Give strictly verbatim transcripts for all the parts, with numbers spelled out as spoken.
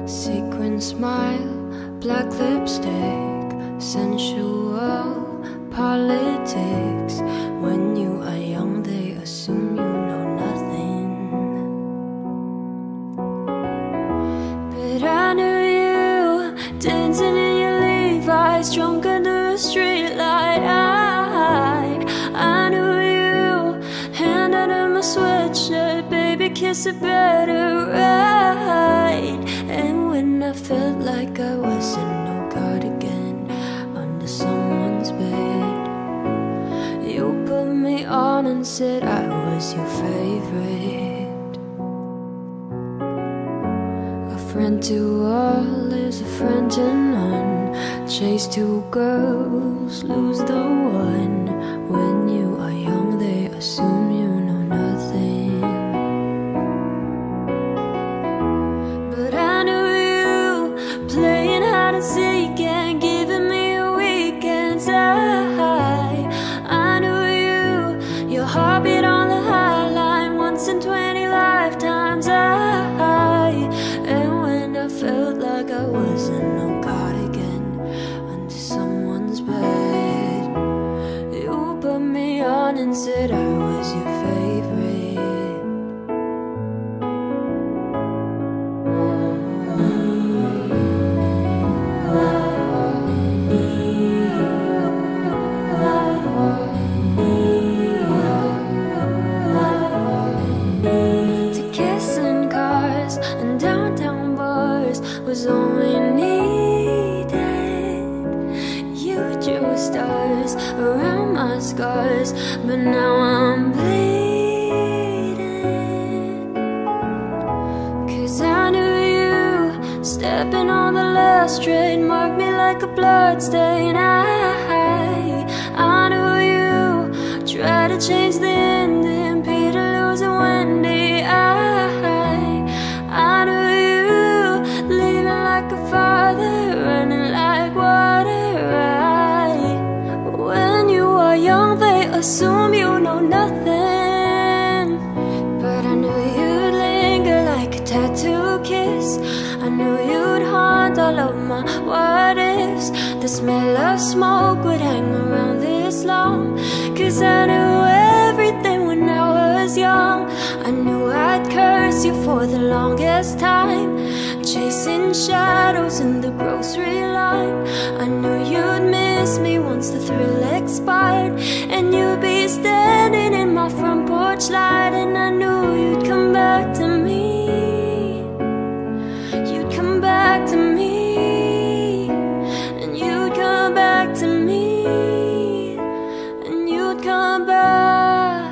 Sequin smile, black lipstick, sensual politics. When you are young, they assume you know nothing. But I knew you, dancing in your Levi's, drunk under a streetlight. I, I knew you, hand under my sweatshirt, baby, kiss it better right. And when I felt like I was in no cardigan under someone's bed, you put me on and said I was your favorite. A friend to all is a friend to none. Chase two girls, lose the one. When you are young, they assume you know nothing. But I knew you, playing hide and seek and giving me a weekend's high. I knew you, your heartbeat on the high line, once in twenty lifetimes. I, and when I felt like I was in no cardigan under someone's bed, you put me on and said I was your favorite. To kiss in cars and downtown bars was all we needed. You drew stars around my scars, but now I'm bleeding. Cause I knew you, stepping on the last train, marked me like a bloodstain. I, I knew you, try to change the ending, Peter, Lewis and Wendy. I, I knew you, leaving like a father, running like water. I, when you are young, they assume you know nothing. But I knew you'd linger like a tattoo kiss. I knew you'd haunt all of my what ifs. The smell of smoke would hang around this long. Cause I knew everything when I was young. I knew I'd curse you for the longest time, chasing shadows in the grocery line. I knew you'd miss me once the thrill expired, and you'd be standing in my front porch light. And I knew you'd come back to me, you'd come back to me, and you'd come back to me, and you'd come back.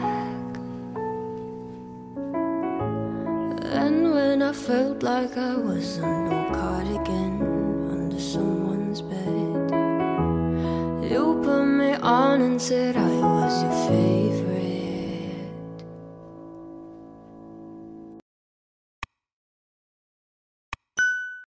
And when I felt like I was on no cardigan under someone's bed, you put me on and said I was your favorite.